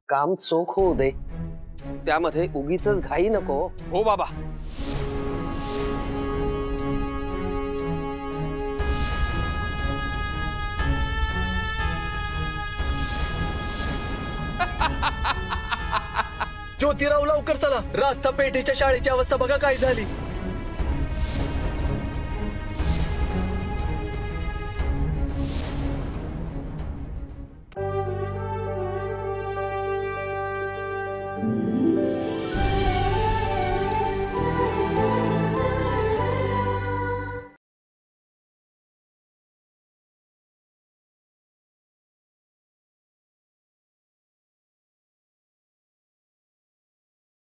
काम चोख होऊ दे, त्यामध्ये उगीच घाई नको. हो बाबा. ज्योतिराव लवकर चला, रास्ता पेठेच्या शाळेची अवस्था बघा काय झाली.